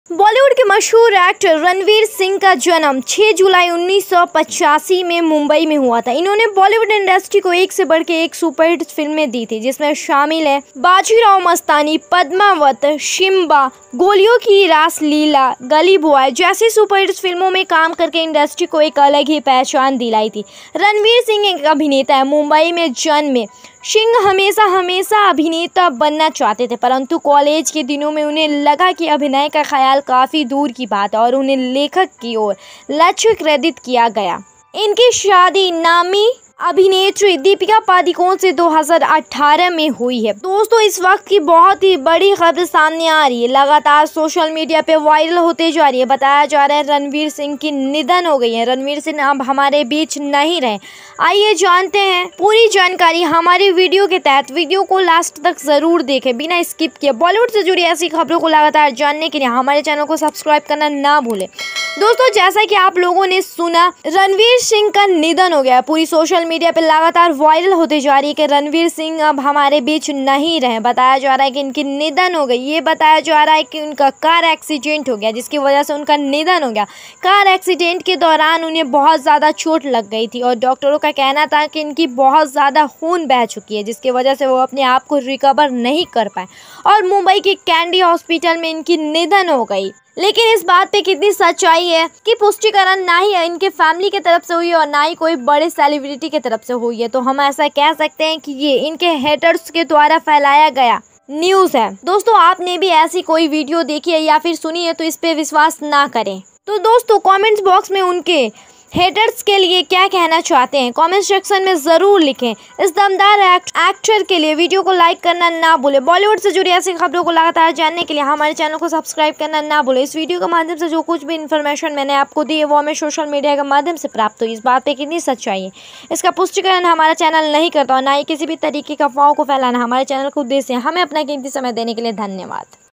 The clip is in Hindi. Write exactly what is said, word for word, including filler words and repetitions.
बॉलीवुड के मशहूर एक्टर रणवीर सिंह का जन्म छह जुलाई उन्नीस सौ पचासी में मुंबई में हुआ था। इन्होंने बॉलीवुड इंडस्ट्री को एक से बढ़ के एक सुपरहिट फिल्में दी थी, जिसमें शामिल है बाजीराव मस्तानी, पद्मावत, शिम्बा, गोलियों की रासलीला, गली बॉय जैसी सुपरहिट फिल्मों में काम करके इंडस्ट्री को एक अलग ही पहचान दिलाई थी। रणवीर सिंह एक अभिनेता है, मुंबई में जन्मे। सिंह हमेशा हमेशा अभिनेता बनना चाहते थे, परंतु कॉलेज के दिनों में उन्हें लगा कि अभिनय का ख्याल काफ़ी दूर की बात है और उन्हें लेखक की ओर लक्ष्य क्रेडिट किया गया। इनकी शादी नामी अभिनेत्री दीपिका पादुकोण से दो हज़ार अठारह में हुई है। दोस्तों, इस वक्त की बहुत ही बड़ी खबर सामने आ रही है, लगातार सोशल मीडिया पे वायरल होते जा रही है। बताया जा रहा है रणवीर सिंह की निधन हो गई है। रणवीर सिंह अब हमारे बीच नहीं रहे। आइए जानते हैं पूरी जानकारी हमारी वीडियो के तहत। वीडियो को लास्ट तक जरूर देखें बिना स्किप किए। बॉलीवुड से जुड़ी ऐसी खबरों को लगातार जानने के लिए हमारे चैनल को सब्सक्राइब करना ना भूलें। दोस्तों, जैसा कि आप लोगों ने सुना, रणवीर सिंह का निधन हो गया। पूरी सोशल मीडिया पे लगातार वायरल होते जा रही है कि रणवीर सिंह अब हमारे बीच नहीं रहे। बताया जा रहा है कि इनकी निधन हो गई। ये बताया जा रहा है कि उनका कार एक्सीडेंट हो गया, जिसकी वजह से उनका निधन हो गया। कार एक्सीडेंट के दौरान उन्हें बहुत ज़्यादा चोट लग गई थी और डॉक्टरों का कहना था कि इनकी बहुत ज़्यादा खून बह चुकी है, जिसकी वजह से वो अपने आप को रिकवर नहीं कर पाए और मुंबई के कैंडी हॉस्पिटल में इनकी निधन हो गई। लेकिन इस बात पे कितनी सच्चाई है कि पुष्टिकरण ना ही इनके फैमिली की तरफ से हुई है और ना ही कोई बड़े सेलिब्रिटी की तरफ से हुई है, तो हम ऐसा कह सकते हैं कि ये इनके हेटर्स के द्वारा फैलाया गया न्यूज़ है। दोस्तों, आपने भी ऐसी कोई वीडियो देखी है या फिर सुनी है तो इस पे विश्वास ना करें। तो दोस्तों, कमेंट्स बॉक्स में उनके हेटर्स के लिए क्या कहना चाहते हैं कमेंट सेक्शन में ज़रूर लिखें। इस दमदार एक्ट, एक्टर के लिए वीडियो को लाइक करना ना भूलें। बॉलीवुड से जुड़ी ऐसी खबरों को लगातार जानने के लिए हमारे चैनल को सब्सक्राइब करना ना भूलें। इस वीडियो के माध्यम से जो कुछ भी इन्फॉर्मेशन मैंने आपको दी है वो हमें सोशल मीडिया के माध्यम से प्राप्त हुई। इस बात पे कितनी सच्चाई है इसका पुष्टिकरण हमारा चैनल नहीं करता और ना ही किसी भी तरीके की अफवाहों को फैलाना हमारे चैनल का उद्देश्य है। हमें अपना कीमती समय देने के लिए धन्यवाद।